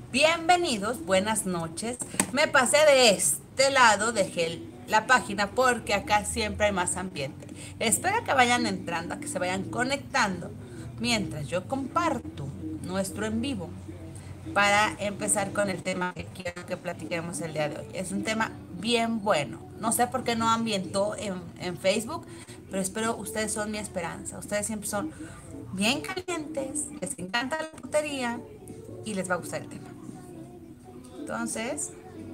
Bienvenidos, buenas noches. Me pasé de este lado, dejé la página porque acá siempre hay más ambiente. Espero que vayan entrando, que se vayan conectando mientras yo comparto nuestro en vivo para empezar con el tema que quiero que platiquemos el día de hoy. Es un tema bien bueno. No sé por qué no ambientó en Facebook, pero espero ustedes son mi esperanza. Ustedes siempre son bien calientes, les encanta la putería y les va a gustar el tema. Entonces,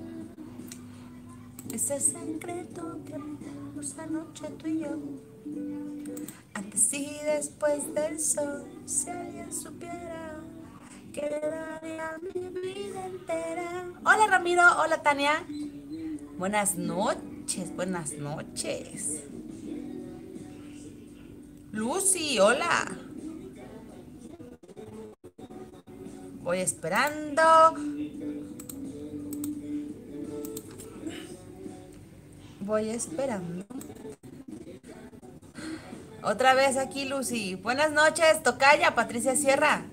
ese secreto que hablamos anoche tú y yo, antes y después del sol, si alguien supiera que le daría mi vida entera. Hola Ramiro, hola Tania. Buenas noches, buenas noches. Lucy, hola. Voy esperando. Voy esperando. Otra vez aquí, Lucy. Buenas noches, tocaya, Patricia Sierra.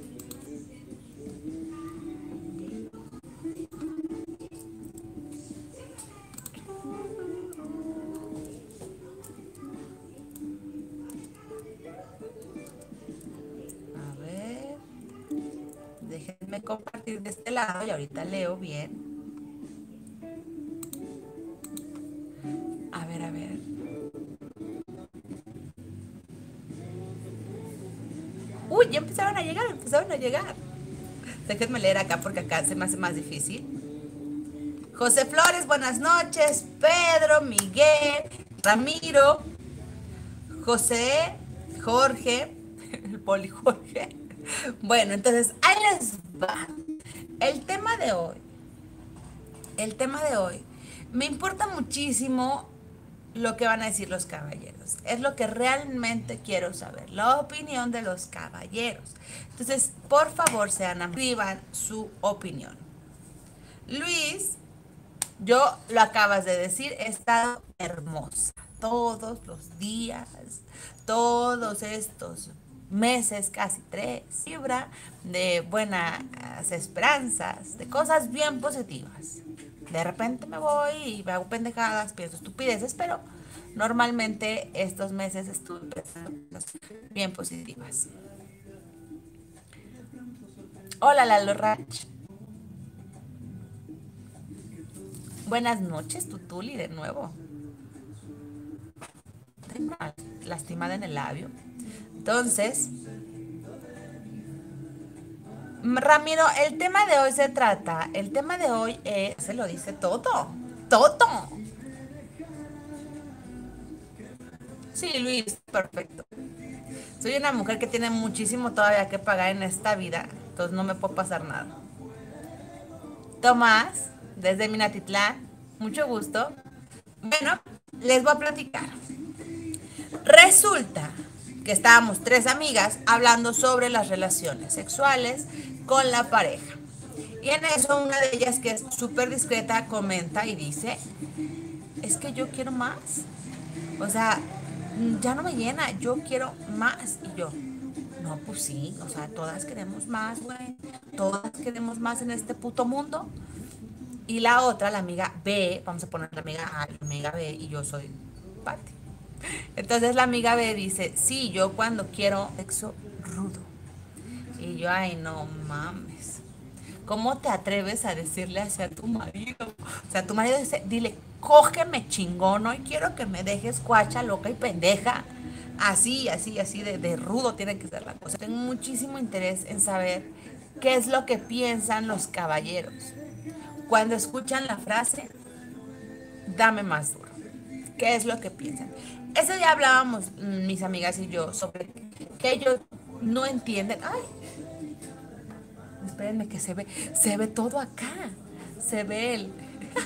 A ver, déjenme compartir de este lado y ahorita leo bien. A ver, a ver. Uy, ya empezaron a llegar, empezaron a llegar. Déjenme leer acá porque acá se me hace más difícil. José Flores, buenas noches. Pedro, Miguel, Ramiro, José, Jorge, el poli Jorge. Bueno, entonces ahí les va. El tema de hoy, el tema de hoy, me importa muchísimo lo que van a decir los caballeros. Es lo que realmente quiero saber, la opinión de los caballeros. Entonces, por favor, sean, escriban su opinión. Luis, yo lo acabas de decir, he estado hermosa todos los días, todos estos meses, casi 3, fibra de buenas esperanzas, de cosas bien positivas. De repente me voy y me hago pendejadas, pienso estupideces, pero normalmente estos meses estuve pensando cosas bien positivas. Hola Lalo Rach. Buenas noches, Tutuli, de nuevo. Tengo una lastimada en el labio. Entonces, Ramiro, el tema de hoy se lo dice todo, todo. Sí, Luis, perfecto. Soy una mujer que tiene muchísimo todavía que pagar en esta vida, entonces no me puede pasar nada. Tomás, desde Minatitlán, mucho gusto. Bueno, les voy a platicar. Resulta que estábamos 3 amigas hablando sobre las relaciones sexuales con la pareja. Y en eso una de ellas, que es súper discreta, comenta y dice, es que yo quiero más. O sea, ya no me llena, yo quiero más. Y yo, no, pues sí, o sea, todas queremos más, güey. Todas queremos más en este puto mundo. Y la otra, la amiga B, vamos a poner la amiga A, la amiga B, y yo soy Pati. Entonces la amiga B dice, sí, yo cuando quiero sexo rudo. Y yo, ay, no mames. ¿Cómo te atreves a decirle hacia tu marido? O sea, tu marido dice, dile, cógeme chingón, hoy quiero que me dejes cuacha, loca y pendeja. Así, así, así de rudo tiene que ser la cosa. Tengo muchísimo interés en saber qué es lo que piensan los caballeros cuando escuchan la frase, dame más duro. ¿Qué es lo que piensan? Ese día hablábamos mis amigas y yo sobre que ellos no entienden. Ay, espérenme que se ve todo acá. Se ve el,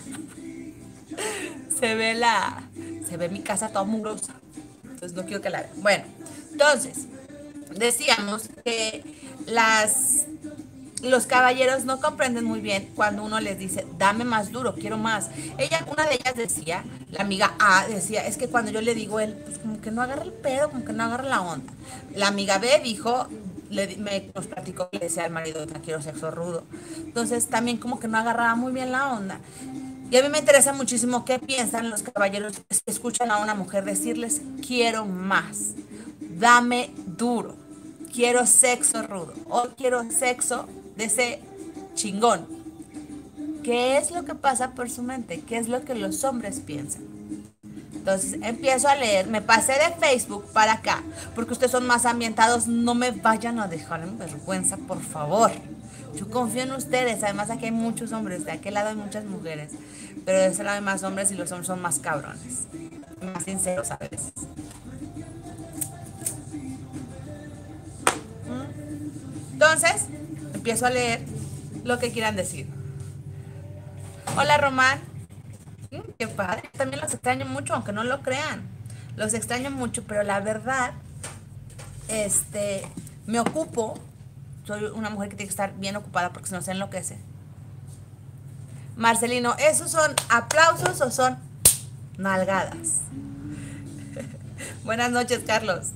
se ve la, se ve mi casa toda mugrosa. Entonces no quiero que la vean. Bueno, entonces decíamos que los caballeros no comprenden muy bien cuando uno les dice, dame más duro, quiero más. Una de ellas decía, la amiga A decía, es que cuando yo le digo él, pues como que no agarra el pedo, como que no agarra la onda. La amiga B dijo, nos platicó que le decía al marido, no quiero sexo rudo. Entonces también como que no agarraba muy bien la onda. Y a mí me interesa muchísimo qué piensan los caballeros que escuchan a una mujer decirles, quiero más, dame duro, quiero sexo rudo o quiero sexo de ese chingón. ¿Qué es lo que pasa por su mente? ¿Qué es lo que los hombres piensan? Entonces empiezo a leer, me pasé de Facebook para acá, porque ustedes son más ambientados, no me vayan a dejar en vergüenza, por favor. Yo confío en ustedes, además aquí hay muchos hombres, de aquel lado hay muchas mujeres, pero de ese lado hay más hombres y los hombres son más cabrones, más sinceros a veces. Entonces, empiezo a leer lo que quieran decir. Hola Román, qué padre, también los extraño mucho, aunque no lo crean. Los extraño mucho, pero la verdad, me ocupo. Soy una mujer que tiene que estar bien ocupada porque si no se enloquece. Marcelino, ¿esos son aplausos o son nalgadas? Buenas noches, Carlos.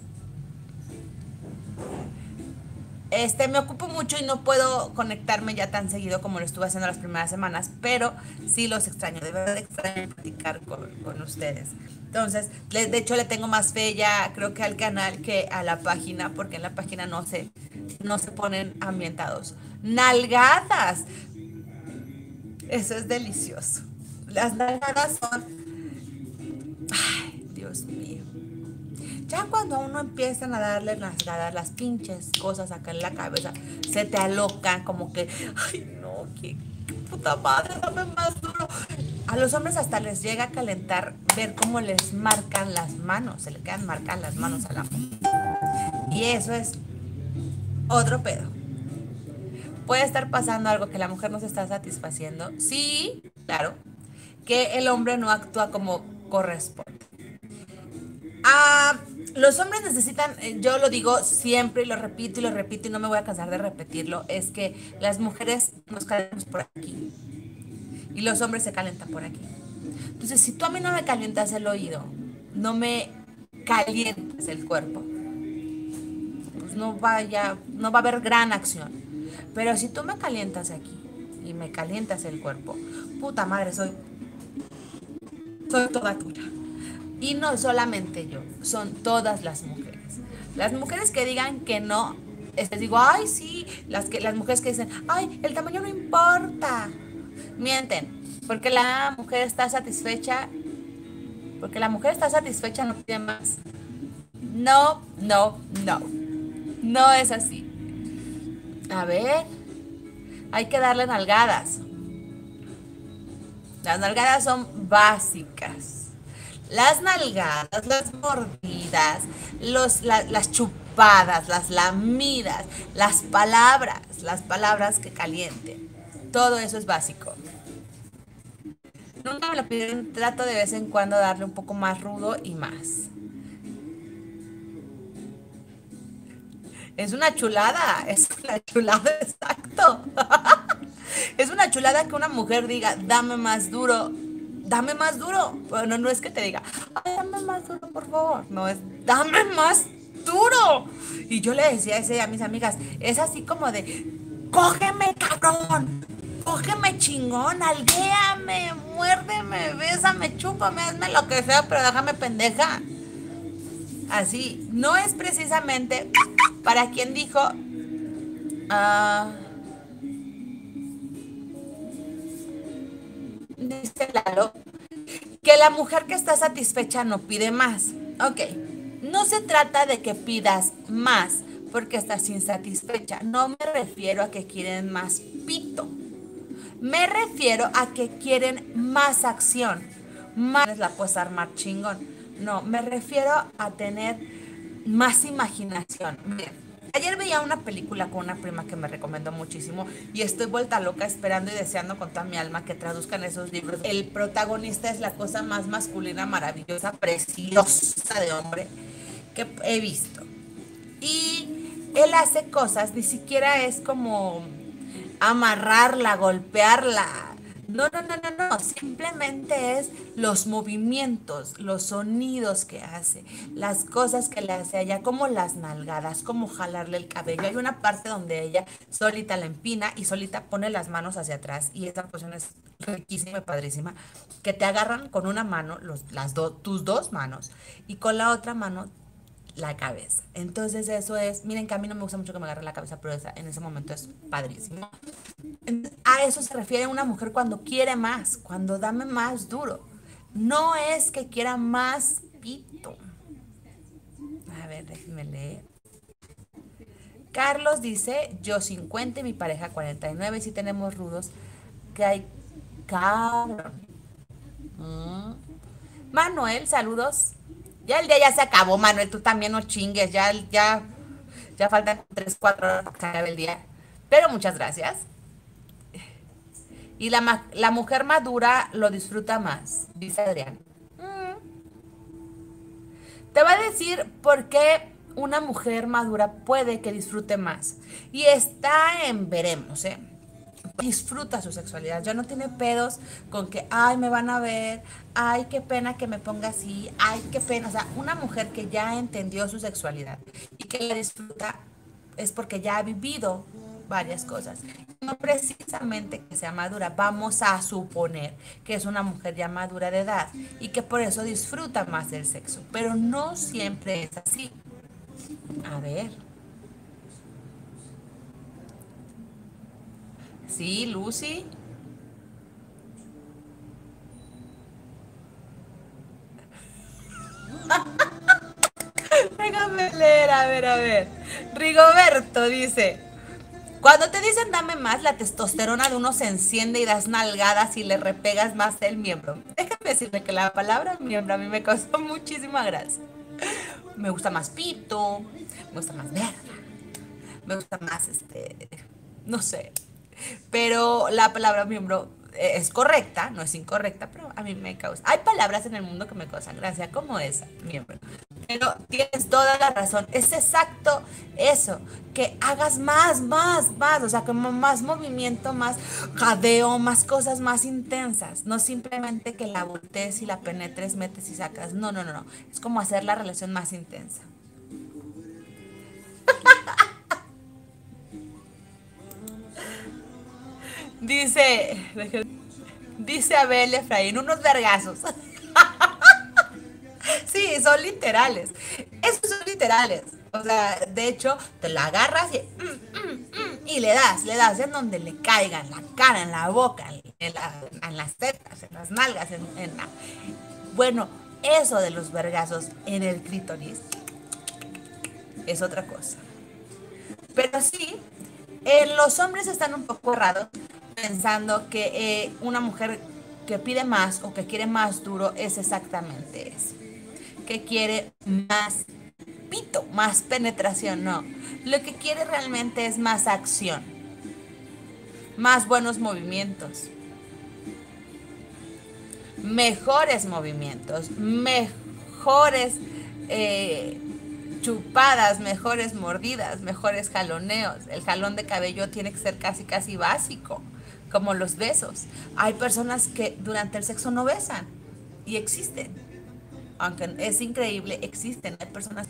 Me ocupo mucho y no puedo conectarme ya tan seguido como lo estuve haciendo las primeras semanas, pero sí los extraño, de verdad extraño platicar con ustedes. Entonces, de hecho le tengo más fe ya creo que al canal que a la página, porque en la página no se ponen ambientados. Nalgadas. Eso es delicioso. Las nalgadas son... Ay, Dios mío. Ya cuando uno empiezan a darle nalgadas, las pinches cosas acá en la cabeza, se te alocan como que, ay no, qué puta madre, dame más duro. A los hombres hasta les llega a calentar ver cómo les marcan las manos, se le quedan marcadas las manos a la mujer. Y eso es otro pedo. Puede estar pasando algo que la mujer no se está satisfaciendo. Sí, claro, que el hombre no actúa como corresponde. Los hombres necesitan, yo lo digo siempre y lo repito y no me voy a cansar de repetirlo, es que las mujeres nos calentamos por aquí y los hombres se calentan por aquí. Entonces, si tú a mí no me calientas el oído, no me calientas el cuerpo, pues no va a haber gran acción. Pero si tú me calientas aquí y me calientas el cuerpo, puta madre, soy toda tuya. Y no solamente yo, son todas las mujeres. Las mujeres que digan que no, les digo, ay, sí, las mujeres que dicen, ay, el tamaño no importa. Mienten, porque la mujer está satisfecha, no pide más. No, no, no. No es así. A ver, hay que darle nalgadas. Las nalgadas son básicas. Las nalgadas, las mordidas, las chupadas, las lamidas, las palabras que calienten. Todo eso es básico. Nunca me lo piden, trato de vez en cuando darle un poco más rudo y más. Es una chulada, exacto. Es una chulada que una mujer diga, dame más duro. Bueno, no es que te diga, ay, dame más duro, por favor. No, es, dame más duro. Y yo le decía a mis amigas, es así como de, cógeme, cabrón. Cógeme, chingón, algéame, muérdeme, bésame, chúpame, hazme lo que sea, pero déjame pendeja. Así, no es precisamente para quien dijo, dice Lalo, que la mujer que está satisfecha no pide más. Ok, no se trata de que pidas más porque estás insatisfecha. No me refiero a que quieren más pito. Me refiero a que quieren más acción. Más la puedes armar chingón. No, me refiero a tener más imaginación. Miren, ayer veía una película con una prima que me recomendó muchísimo y estoy vuelta loca esperando y deseando con toda mi alma que traduzcan esos libros. El protagonista es la cosa más masculina, maravillosa, preciosa de hombre que he visto. Y él hace cosas, ni siquiera es como amarrarla, golpearla, No, no, no, no, no, simplemente es los movimientos, los sonidos que hace, las cosas que le hace a ella, como las nalgadas, como jalarle el cabello. Hay una parte donde ella solita la empina y solita pone las manos hacia atrás y esa posición es riquísima y padrísima, que te agarran con una mano, tus dos manos, y con la otra mano la cabeza. Entonces eso es, miren que a mí no me gusta mucho que me agarre la cabeza, pero en ese momento es padrísimo. A eso se refiere una mujer cuando quiere más, cuando dame más duro. No es que quiera más pito. A ver, déjenme leer. Carlos dice, yo 50 y mi pareja 49, y si tenemos rudos, que hay cabrón. Manuel, saludos. Ya el día ya se acabó, Manuel, tú también no chingues, ya faltan 3, 4 horas para que acabe el día. Pero muchas gracias. Y la mujer madura lo disfruta más, dice Adrián. Te va a decir por qué una mujer madura puede que disfrute más. Y está en veremos, ¿eh? Disfruta su sexualidad, ya no tiene pedos con que, ay, me van a ver, ay, qué pena que me ponga así, ay, qué pena. O sea, una mujer que ya entendió su sexualidad y que la disfruta es porque ya ha vivido varias cosas. No precisamente que sea madura, vamos a suponer que es una mujer ya madura de edad y que por eso disfruta más del sexo, pero no siempre es así. A ver. Sí, Lucy. Déjame leer, a ver, a ver. Rigoberto dice, cuando te dicen dame más, la testosterona de uno se enciende y das nalgadas y le repegas más el miembro. Déjame decirle que la palabra miembro a mí me causó muchísima gracia. Me gusta más pito, me gusta más verga, me gusta más no sé. Pero la palabra miembro es correcta, no es incorrecta, pero a mí me causa. Hay palabras en el mundo que me causan gracia, como esa, miembro. Pero tienes toda la razón, es exacto eso, que hagas más, o sea, como más movimiento, más jadeo, más cosas más intensas, no simplemente que la voltees y la penetres, metes y sacas, no, no, no, no, es como hacer la relación más intensa. Dice, dice Abel Efraín, unos vergazos. Sí, son literales. Esos son literales. O sea, de hecho, te la agarras y le das en donde le caiga, en la cara, en la boca, en las tetas, en las nalgas, Bueno, eso de los vergazos en el clítoris es otra cosa. Pero sí, los hombres están un poco errados pensando que una mujer que pide más o que quiere más duro es exactamente eso. Que quiere más pito, más penetración, no. Lo que quiere realmente es más acción, más buenos movimientos, mejores movimientos, mejores chupadas, mejores mordidas, mejores jaloneos. El jalón de cabello tiene que ser casi, casi básico, como los besos. Hay personas que durante el sexo no besan y existen. Aunque es increíble, existen. Hay personas.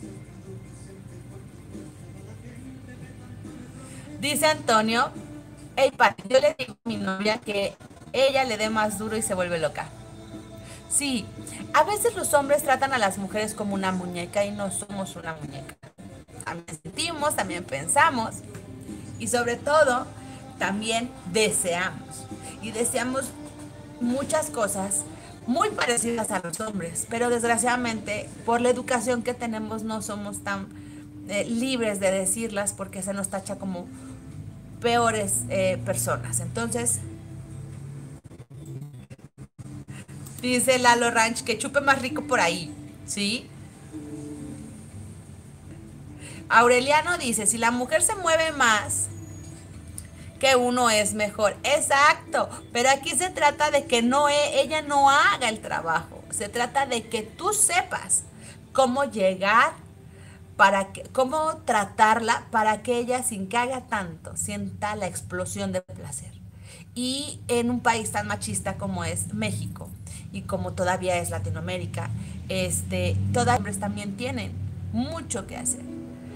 Dice Antonio, hey Pati, yo le digo a mi novia que ella le dé más duro y se vuelve loca. Sí, a veces los hombres tratan a las mujeres como una muñeca y no somos una muñeca. También sentimos, también pensamos y sobre todo también deseamos. Y deseamos muchas cosas muy parecidas a los hombres, pero desgraciadamente por la educación que tenemos no somos tan libres de decirlas porque se nos tacha como peores personas. Entonces, dice Lalo Ranch que chupe más rico por ahí, ¿sí? Aureliano dice, si la mujer se mueve más, que uno es mejor. Exacto, pero aquí se trata de que ella no haga el trabajo. Se trata de que tú sepas cómo llegar, cómo tratarla para que ella, sin que haga tanto, sienta la explosión de placer. Y en un país tan machista como es México y como todavía es Latinoamérica, todos los hombres también tienen mucho que hacer.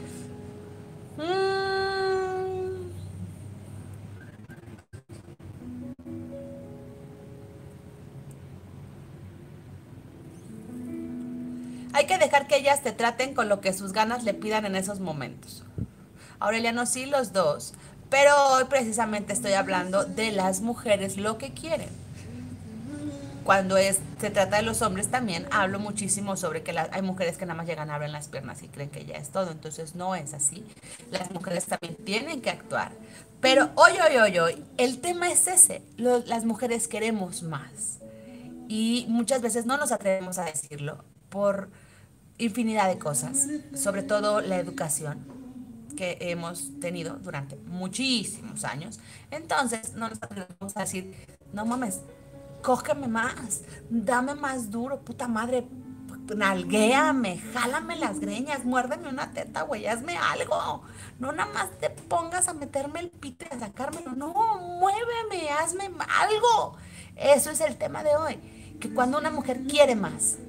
Hay que dejar que ellas te traten con lo que sus ganas le pidan en esos momentos. Aureliano, sí, los dos, pero hoy precisamente estoy hablando de las mujeres, lo que quieren. Cuando se trata de los hombres también hablo muchísimo sobre que hay mujeres que nada más llegan, abren las piernas y creen que ya es todo. Entonces no es así. Las mujeres también tienen que actuar. Pero hoy, el tema es ese. Las mujeres queremos más. Y muchas veces no nos atrevemos a decirlo por infinidad de cosas, sobre todo la educación que hemos tenido durante muchísimos años. Entonces no nos atrevemos a decir, no mames, cógeme más, dame más duro, puta madre, nalguéame, jálame las greñas, muérdeme una teta, güey, hazme algo. No nada más te pongas a meterme el pito y a sacármelo, no, muéveme, hazme algo. Eso es el tema de hoy, que cuando una mujer quiere más,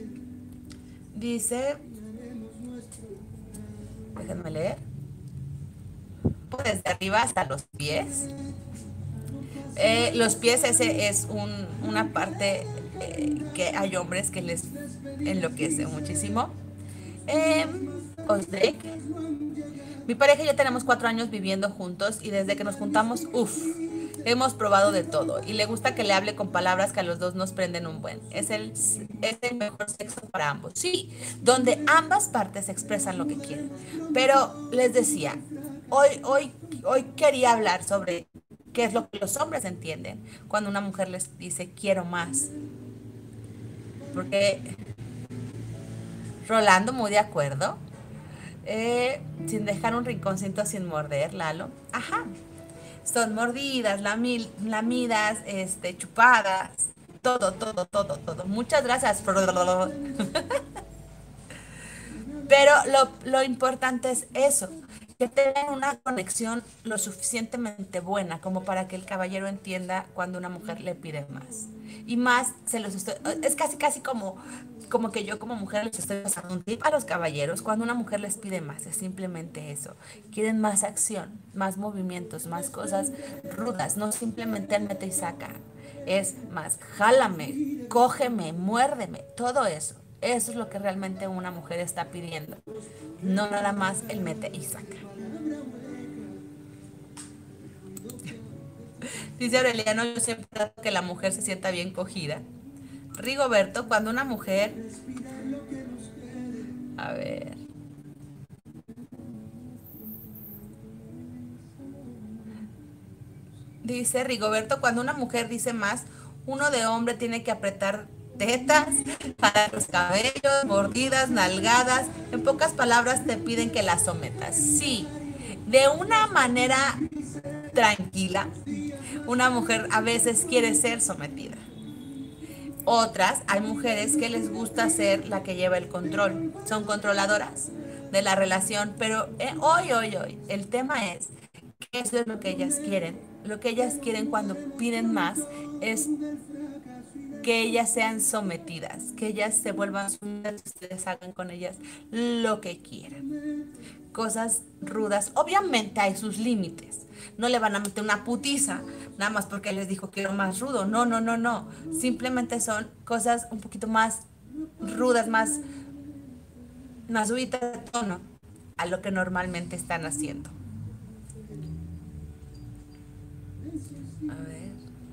dice, déjenme leer, pues desde arriba hasta los pies. Los pies, ese es una parte que hay hombres que les enloquece muchísimo. Osdek, mi pareja y yo tenemos 4 años viviendo juntos y desde que nos juntamos, hemos probado de todo y le gusta que le hable con palabras que a los dos nos prenden un buen. Es el mejor sexo para ambos. Sí, donde ambas partes expresan lo que quieren. Pero les decía, hoy quería hablar sobre qué es lo que los hombres entienden cuando una mujer les dice quiero más. Porque Rolando, muy de acuerdo. Sin dejar un rinconcito sin morder, Lalo. Ajá. Son mordidas, lamidas, chupadas, todo. Muchas gracias. Pero lo importante es eso, que tengan una conexión lo suficientemente buena como para que el caballero entienda cuando una mujer le pide más. Y más, es casi como que yo como mujer les estoy pasando un tip a los caballeros. Cuando una mujer les pide más, es simplemente eso. Quieren más acción, más movimientos, más cosas rudas, no simplemente el mete y saca. Es más, jálame, cógeme, muérdeme, todo eso. Eso es lo que realmente una mujer está pidiendo. No nada más el mete y saca. Dice Aureliano, yo siempre trato que la mujer se sienta bien cogida. Rigoberto, cuando una mujer... A ver... Dice Rigoberto, cuando una mujer dice más, uno de hombre tiene que apretar tetas, para los cabellos, mordidas, nalgadas. En pocas palabras te piden que la sometas. Sí, de una manera tranquila. Una mujer a veces quiere ser sometida. Otras, hay mujeres que les gusta ser la que lleva el control. Son controladoras de la relación, pero hoy, el tema es que eso es lo que ellas quieren. Lo que ellas quieren cuando piden más es que ellas sean sometidas, que ellas se vuelvan sumidas, ustedes hagan con ellas lo que quieran. Cosas rudas. Obviamente hay sus límites. No le van a meter una putiza, nada más porque les dijo que era más rudo. No. Simplemente son cosas un poquito más rudas, más subidas de tono a lo que normalmente están haciendo. A ver.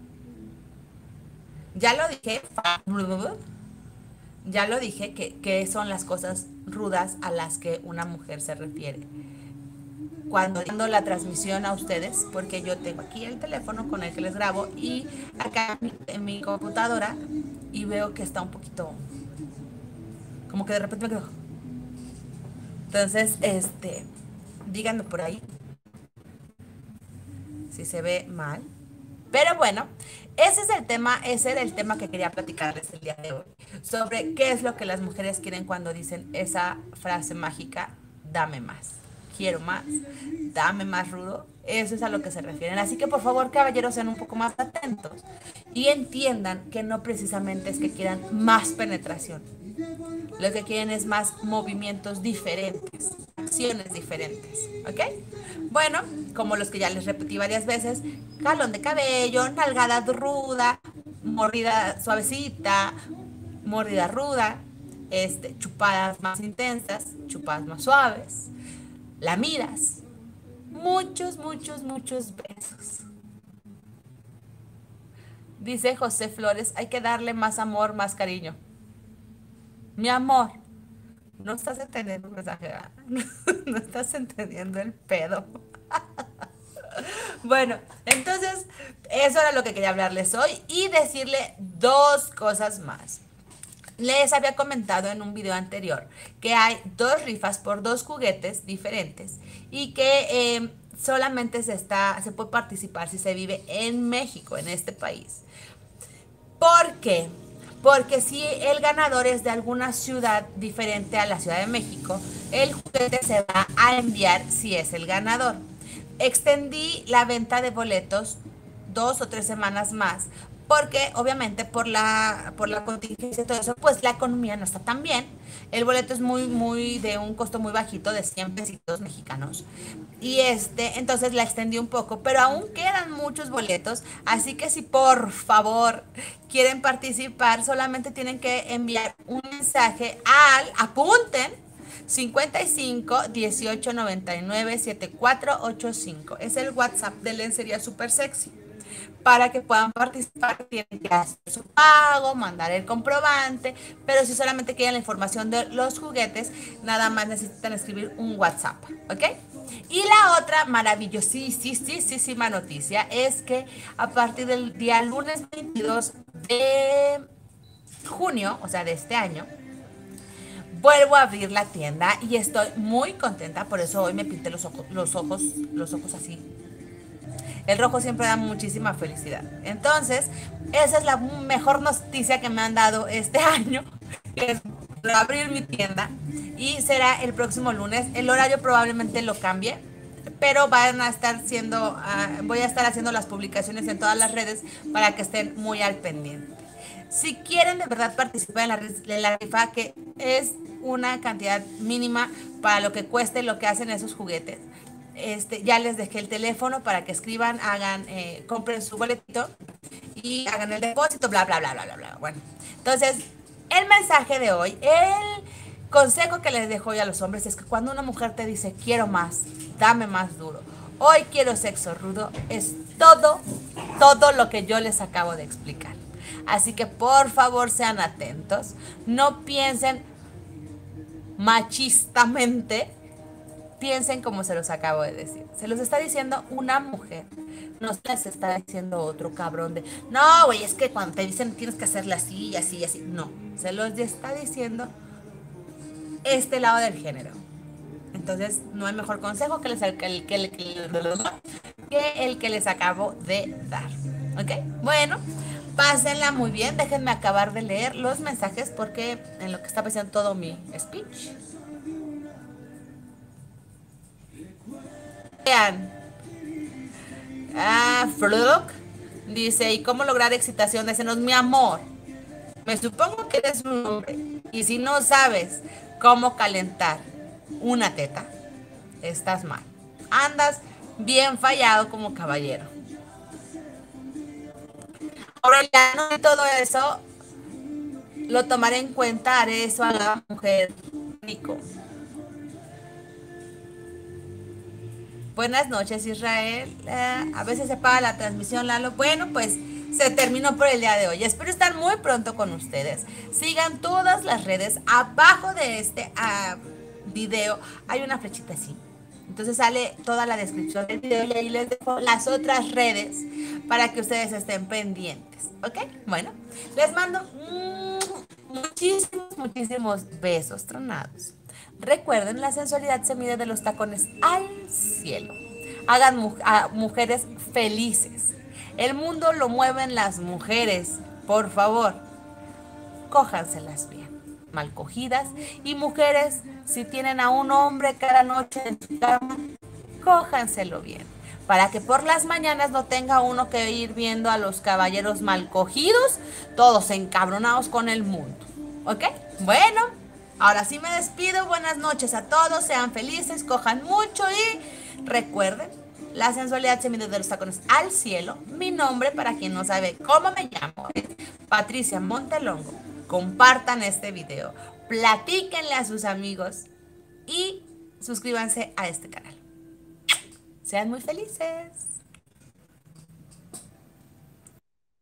Ya lo dije que son las cosas rudas a las que una mujer se refiere. Cuando dando la transmisión a ustedes, porque yo tengo aquí el teléfono con el que les grabo y acá en mi computadora y veo que está un poquito, como que de repente me quedo. Entonces, díganme por ahí si se ve mal. Pero bueno, ese era el tema que quería platicarles el día de hoy, sobre qué es lo que las mujeres quieren cuando dicen esa frase mágica, dame más, quiero más, dame más rudo. Eso es a lo que se refieren. Así que por favor, caballeros, sean un poco más atentos y entiendan que no precisamente es que quieran más penetración. Lo que quieren es más movimientos diferentes, acciones diferentes, ¿ok? Bueno, como los que ya les repetí varias veces, jalón de cabello, nalgada ruda, mordida suavecita, mordida ruda, chupadas más intensas, chupadas más suaves, lamidas, muchos, muchos, muchos besos. Dice José Flores, hay que darle más amor, más cariño. Mi amor, no estás entendiendo el mensaje, ¿verdad? No estás entendiendo el pedo. Bueno, entonces, eso era lo que quería hablarles hoy y decirle dos cosas más. Les había comentado en un video anterior que hay 2 rifas por 2 juguetes diferentes y que solamente se puede participar si se vive en México, en este país. ¿Por qué? Porque si el ganador es de alguna ciudad diferente a la Ciudad de México, el juguete se va a enviar si es el ganador. Extendí la venta de boletos 2 o 3 semanas más, porque obviamente por la contingencia y todo eso, pues la economía no está tan bien. El boleto es muy de un costo muy bajito, de 100 pesitos mexicanos. Y entonces la extendí un poco, pero aún quedan muchos boletos, así que si por favor quieren participar, solamente tienen que enviar un mensaje apunten, 55 18 99 7485. Es el WhatsApp de Lencería Super Sexy. Para que puedan participar, tienen que hacer su pago, mandar el comprobante, pero si solamente quieren la información de los juguetes, nada más necesitan escribir un WhatsApp, ¿ok? Y la otra maravillosísima noticia es que a partir del día lunes 22 de junio, o sea, de este año, vuelvo a abrir la tienda y estoy muy contenta, por eso hoy me pinté los ojos así. El rojo siempre da muchísima felicidad. Entonces, esa es la mejor noticia que me han dado este año, que es abrir mi tienda. Y será el próximo lunes. El horario probablemente lo cambie, pero voy a estar haciendo las publicaciones en todas las redes para que estén muy al pendiente. Si quieren de verdad participar en la rifa, que es una cantidad mínima para lo que cueste lo que hacen esos juguetes, ya les dejé el teléfono para que escriban, compren su boletito y hagan el depósito, bla, bla, bla, bla, bla, bla. Bueno, entonces, el mensaje de hoy, el consejo que les dejo hoy a los hombres es que cuando una mujer te dice, quiero más, dame más duro, hoy quiero sexo rudo, es todo lo que yo les acabo de explicar. Así que por favor sean atentos, no piensen machistamente, piensen como se los acabo de decir. Se los está diciendo una mujer. No se les está diciendo otro cabrón de, no, güey, es que cuando te dicen tienes que hacerle así, así, así. No, se los está diciendo este lado del género. Entonces, no hay mejor consejo que el que les acabo de dar. ¿Ok? Bueno, pásenla muy bien. Déjenme acabar de leer los mensajes porque en lo que está pasando todo mi speech. Vean. Fluk dice, ¿y cómo lograr excitación de senos? Mi amor, me supongo que eres un hombre y si no sabes cómo calentar una teta, estás mal. Andas bien fallado como caballero. Aureliano, y todo eso lo tomaré en cuenta, haré eso a la mujer rico. Buenas noches, Israel. A veces se paga la transmisión, Lalo. Bueno, pues se terminó por el día de hoy. Espero estar muy pronto con ustedes. Sigan todas las redes. Abajo de este video hay una flechita así. Entonces sale toda la descripción del video y ahí les dejo las otras redes para que ustedes estén pendientes. ¿Ok? Bueno, les mando muchísimos besos tronados. Recuerden, la sensualidad se mide de los tacones al cielo. Hagan a mujeres felices. El mundo lo mueven las mujeres. Por favor, cójanselas bien. mal cogidas. Y mujeres, si tienen a un hombre cada noche en su cama, cójanselo bien, para que por las mañanas no tenga uno que ir viendo a los caballeros mal cogidos, todos encabronados con el mundo. ¿Ok? Bueno, ahora sí me despido. Buenas noches a todos, sean felices, cojan mucho y recuerden, la sensualidad se mide de los tacones al cielo. Mi nombre, para quien no sabe cómo me llamo, es Patricia Montelongo. Compartan este video, platíquenle a sus amigos y suscríbanse a este canal. Sean muy felices.